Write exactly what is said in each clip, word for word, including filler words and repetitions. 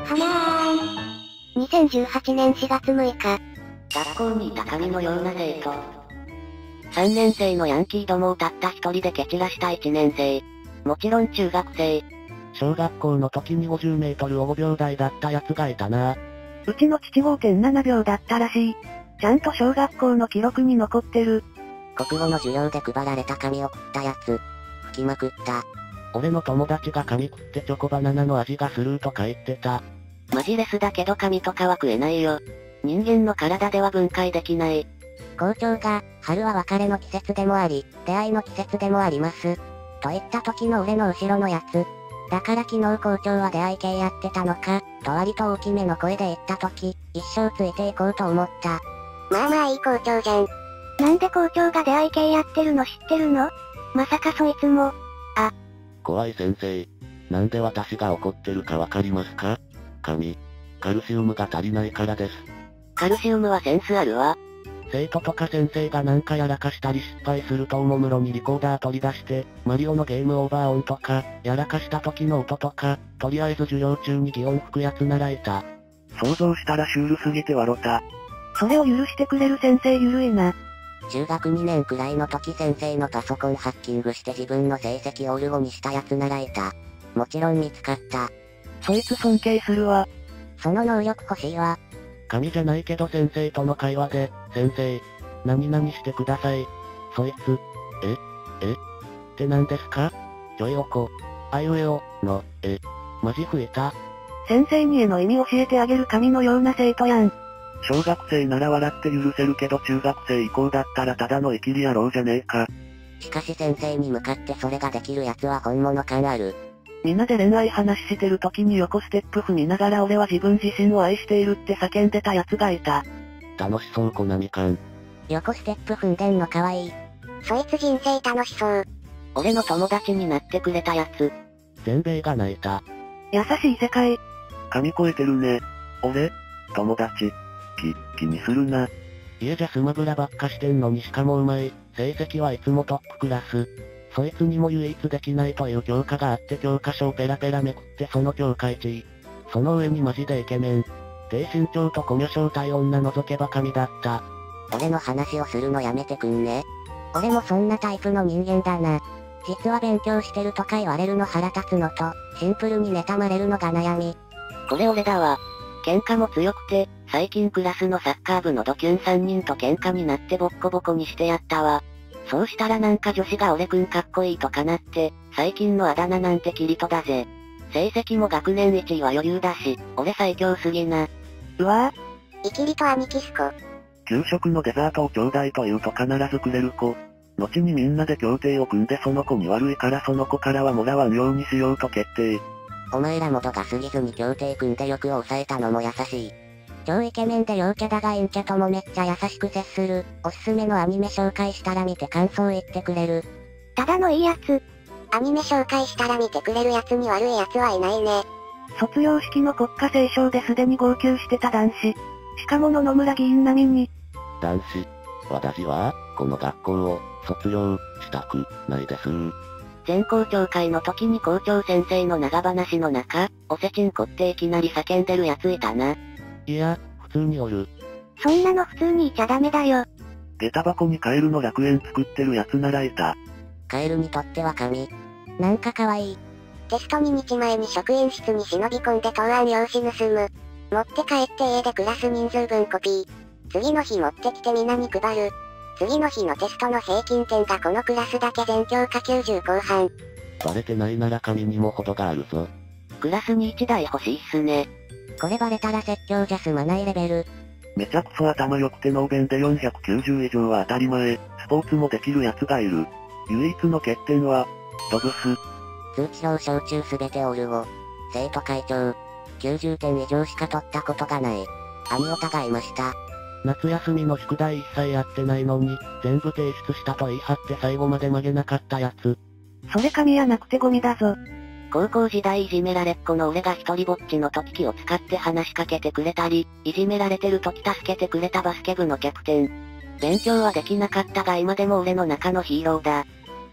はにゃーん。にせんじゅうはちねんしがつむいか。 学校にいた神のような生徒。さんねん生のヤンキーどもをたった一人で蹴散らしたいちねん生。もちろん中学生。 小学校の時にごじゅうメートルをごびょうだいだったやつがいたな。 うちの父 ごてんななびょうだったらしい。ちゃんと小学校の記録に残ってる。 国語の授業で配られた紙を食ったやつ。吹きまくった。 俺の友達が紙食ってチョコバナナの味がするとか言ってた。 マジレスだけど紙とかは食えないよ。人間の体では分解できない。 校長が、春は別れの季節でもあり、出会いの季節でもあります。と言った時の俺の後ろのやつ。だから昨日校長は出会い系やってたのか、と割と大きめの声で言った時、一生ついていこうと思った。 まあまあいい校長じゃん。なんで校長が出会い系やってるの知ってるの？まさかそいつも。あ。 怖い先生。なんで私が怒ってるかわかりますか？神。カルシウムが足りないからです。 カルシウムはセンスあるわ。 生徒とか先生がなんかやらかしたり失敗するとおもむろにリコーダー取り出して、マリオのゲームオーバー音とか、やらかした時の音とか、とりあえず授業中に擬音吹くやつならいた。 想像したらシュールすぎて笑った。 それを許してくれる先生ゆるいな。 中学にねんくらいの時先生のパソコンハッキングして自分の成績をオルゴにしたやつならいた。もちろん見つかった。 そいつ尊敬するわ。 その能力欲しいわ。 神じゃないけど先生との会話で、先生、何々してください。そいつ、ええって何ですか？ちょいおこ、あいうえお、の、え、マジ増えた。 先生にへの意味教えてあげる神のような生徒やん。 小学生なら笑って許せるけど中学生以降だったらただのイキリ野郎じゃねえか。 しかし先生に向かってそれができるやつは本物感ある。 みんなで恋愛話してる時に横ステップ踏みながら俺は自分自身を愛しているって叫んでたやつがいた。 楽しそうコナミ感。 横ステップ踏んでんのかわいい。 そいつ人生楽しそう。 俺の友達になってくれたやつ。 全米が泣いた。 優しい世界。 噛み越えてるね。俺友達。き、気にするな。 家じゃスマブラばっかしてんのにしかもうまい。成績はいつもトップクラス。そいつにも唯一できないという教科があって教科書をペラペラめくってその教科いちい。その上にマジでイケメン。低身長と小魚正体女除けば神だった。 俺の話をするのやめてくんね。俺もそんなタイプの人間だな。実は勉強してるとか言われるの腹立つのと、シンプルに妬まれるのが悩み。 これ俺だわ。喧嘩も強くて、最近クラスのサッカー部のドキュンさんにんと喧嘩になってボッコボコにしてやったわ。そうしたらなんか女子が俺くんかっこいいとかなって、最近のあだ名なんてキリトだぜ。成績も学年いちいは余裕だし、俺最強すぎな。 うわぁ。イキリと兄貴すこ。 給食のデザートをちょうだいと言うと必ずくれる子。後にみんなで協定を組んでその子に悪いからその子からはもらわんようにしようと決定。 お前らも度が過ぎずに協定組んで欲を抑えたのも優しい。超イケメンで陽キャだが陰キャともめっちゃ優しく接する。おすすめのアニメ紹介したら見て感想言ってくれる。 ただのいいやつ。アニメ紹介したら見てくれるやつに悪いやつはいないね。 卒業式の国歌斉唱ですでに号泣してた男子。しかも野々村議員並みに。 男子。私は、この学校を、卒業、したく、ないです。 全校長会の時に校長先生の長話の中、おせちんこっていきなり叫んでるやついたな。 いや、普通におる。 そんなの普通にいちゃダメだよ。 下駄箱にカエルの楽園作ってるやつならいた。 カエルにとっては神。なんか可愛い。 テストに日前に職員室に忍び込んで答案用紙盗む。持って帰って家でクラス人数分コピー。次の日持ってきて皆に配る。次の日のテストの平均点がこのクラスだけ全教科きゅうじゅう後半。 バレてないなら神にも程があるぞ。 クラスにいちだい欲しいっすね。 これバレたら説教じゃ済まないレベル。 めちゃくそ頭良くて能弁でよんひゃくきゅうじゅう以上は当たり前。スポーツもできるやつがいる。唯一の欠点は、ドブス。 通知表小中すべてオルゴ。生徒会長。きゅうじゅってん以上しか取ったことがない。兄オタがいました。 夏休みの宿題一切やってないのに、全部提出したと言い張って最後まで曲げなかったやつ。 それ神やなくてゴミだぞ。 高校時代いじめられっ子の俺が一人ぼっちの時気を使って話しかけてくれたり、いじめられてる時助けてくれたバスケ部のキャプテン。勉強はできなかったが今でも俺の中のヒーローだ。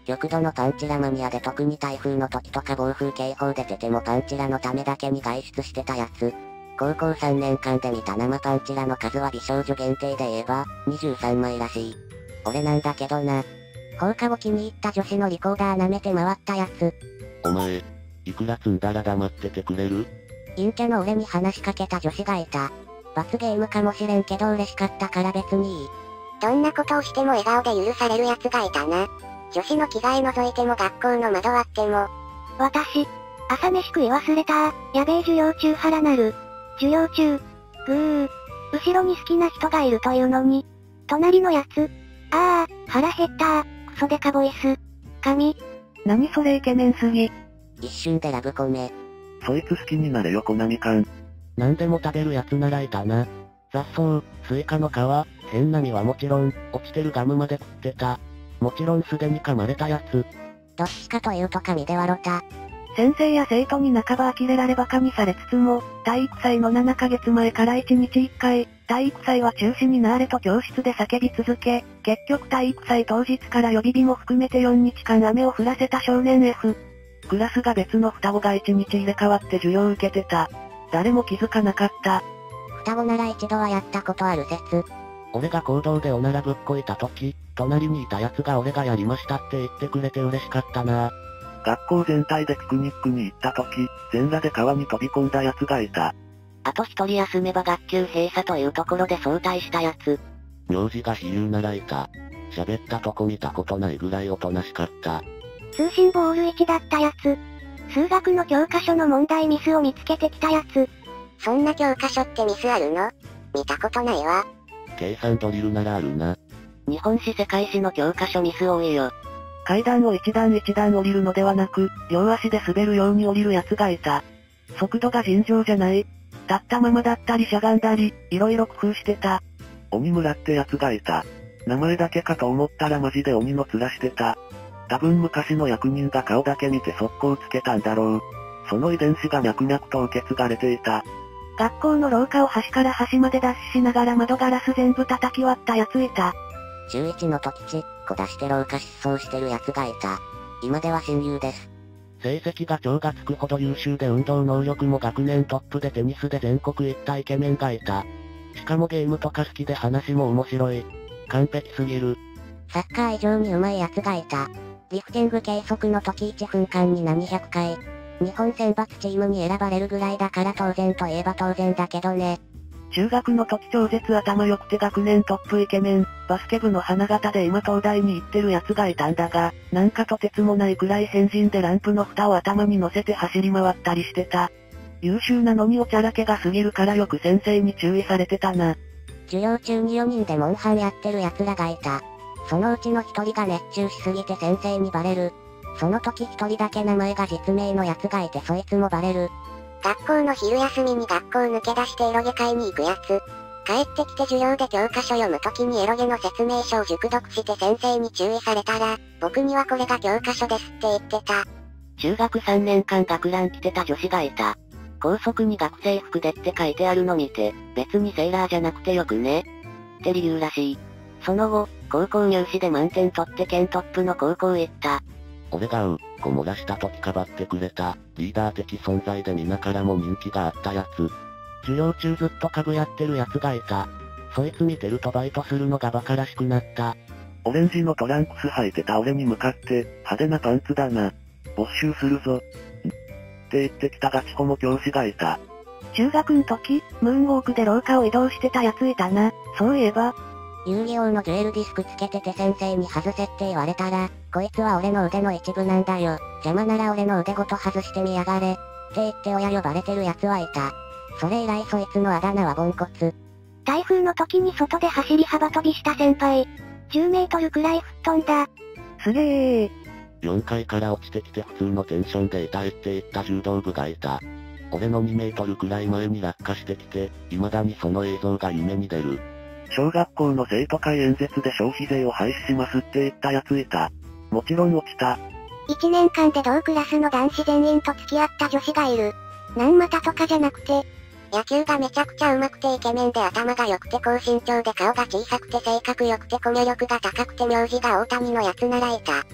極度のパンチラマニアで特に台風の時とか暴風警報出ててもパンチラのためだけに外出してたやつ。高校さんねんかんで見た生パンチラの数は美少女限定で言えば、にじゅうさんまいらしい。俺なんだけどな。放課後気に入った女子のリコーダー舐めて回ったやつ。 お前、いくら積んだら黙っててくれる？ 陰キャの俺に話しかけた女子がいた。罰ゲームかもしれんけど嬉しかったから別にいい。 どんなことをしても笑顔で許される奴がいたな。女子の着替え覗いても学校の窓割っても。 私、朝飯食い忘れた。やべえ授業中腹なる。授業中。ぐー。後ろに好きな人がいるというのに。隣のやつ。あー、腹減ったー。クソデカボイス。神。 何それイケメンすぎ。 一瞬でラブコメ。 そいつ好きになれよコナミかん。 何でも食べるやつならいたな。雑草、スイカの皮、変な実はもちろん、落ちてるガムまで食ってた。もちろんすでに噛まれたやつ。 どっちかというと神で笑った。 先生や生徒に半ば呆れられバカにされつつも、体育祭のななかげつまえからいちにちいっかい、体育祭は中止になれと教室で叫び続け、結局体育祭当日から予備日も含めてよっかかん雨を降らせた少年 F。クラスが別の双子がいちにち入れ替わって授業を受けてた。誰も気づかなかった。 双子なら一度はやったことある説。 俺が行動でおならぶっこいた時、隣にいた奴が俺がやりましたって言ってくれて嬉しかったな。 学校全体でピクニックに行った時、全裸で川に飛び込んだ奴がいた。 あと一人休めば学級閉鎖というところで早退したやつ。 名字が飛龍ならいた。喋ったとこ見たことないぐらいおとなしかった。 通信ボールいちだったやつ。数学の教科書の問題ミスを見つけてきたやつ。 そんな教科書ってミスあるの？見たことないわ。 計算ドリルならあるな。 日本史世界史の教科書ミス多いよ。 階段を一段一段降りるのではなく、両足で滑るように降りる奴がいた。速度が尋常じゃない。立ったままだったりしゃがんだり、いろいろ工夫してた。 鬼村って奴がいた。名前だけかと思ったらマジで鬼の面してた。多分昔の役人が顔だけ見て速攻つけたんだろう。その遺伝子が脈々と受け継がれていた。 学校の廊下を端から端までダッシュしながら窓ガラス全部叩き割った奴いた。 中いちの時ちっこ出して廊下失踪してる奴がいた。今では親友です。 成績が超がつくほど優秀で運動能力も学年トップでテニスで全国行ったイケメンがいた。しかもゲームとか好きで話も面白い。完璧すぎる。 サッカー以上に上手い奴がいた。リフティング計測の時いっぷんかんに何百回。日本選抜チームに選ばれるぐらいだから当然といえば当然だけどね。 中学の時超絶頭良くて学年トップイケメン、バスケ部の花形で今東大に行ってる奴がいたんだが、なんかとてつもないくらい変人でランプの蓋を頭に乗せて走り回ったりしてた。優秀なのにおちゃらけが過ぎるからよく先生に注意されてたな。 授業中によにんでモンハンやってる奴らがいた。そのうちのひとりが熱中しすぎて先生にバレる。その時ひとりだけ名前が実名の奴がいてそいつもバレる。 学校の昼休みに学校抜け出してエロゲ買いに行くやつ。帰ってきて授業で教科書読む時にエロゲの説明書を熟読して先生に注意されたら、僕にはこれが教科書ですって言ってた。 中学さんねんかん学ラン着てた女子がいた。校則に学生服でって書いてあるの見て、別にセーラーじゃなくてよくねって理由らしい。その後、高校入試で満点取って県トップの高校行った。 俺がう、こ漏らした時かばってくれた、リーダー的存在で皆からも人気があったやつ。授業中ずっと株やってるやつがいた。そいつ見てるとバイトするのがバカらしくなった。 オレンジのトランクス履いてた俺に向かって、派手なパンツだな。没収するぞ。んって言ってきたガチホモ教師がいた。 中学ん時、ムーンウォークで廊下を移動してたやついたな。そういえば。 遊戯王のデュエルディスクつけてて先生に外せって言われたら、こいつは俺の腕の一部なんだよ。邪魔なら俺の腕ごと外してみやがれ。って言って親呼ばれてる奴はいた。それ以来そいつのあだ名はポンコツ。 台風の時に外で走り幅跳びした先輩。じゅうメートルくらい吹っ飛んだ。 すげー。 よんかいから落ちてきて普通のテンションで痛いって言った柔道部がいた。俺のにメートルくらい前に落下してきて、未だにその映像が夢に出る。 小学校の生徒会演説で消費税を廃止しますって言ったやついた。もちろん落ちた。 いちねんかんで同クラスの男子全員と付き合った女子がいる。なんまたとかじゃなくて、 野球がめちゃくちゃ上手くてイケメンで頭が良くて高身長で顔が小さくて性格良くてコミュ力が高くて名字が大谷のやつならいた。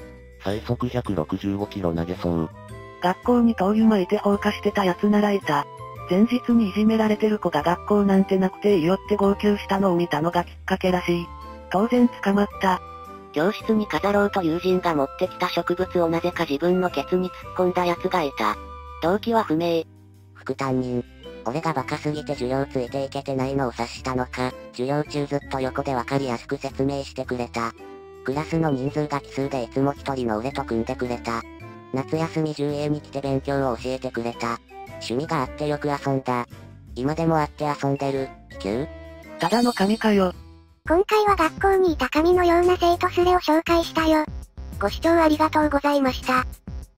最速ひゃくろくじゅうごキロ投げそう。 学校に灯油撒いて放火してた奴ならいた。前日にいじめられてる子が学校なんてなくていいよって号泣したのを見たのがきっかけらしい。当然捕まった。 教室に飾ろうと友人が持ってきた植物をなぜか自分のケツに突っ込んだ奴がいた。動機は不明。 副担任。俺がバカすぎて授業ついていけてないのを察したのか、授業中ずっと横でわかりやすく説明してくれた。クラスの人数が奇数でいつも一人の俺と組んでくれた。夏休み中家に来て勉強を教えてくれた。趣味があってよく遊んだ。今でも会って遊んでる。きゅうただの神かよ。 今回は学校にいた神のような生徒スレを紹介したよ。ご視聴ありがとうございました。